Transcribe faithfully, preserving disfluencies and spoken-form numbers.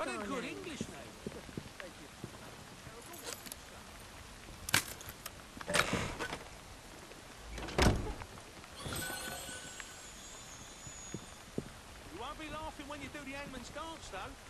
What a good English name. You won't be laughing when you do the hangman's dance, though.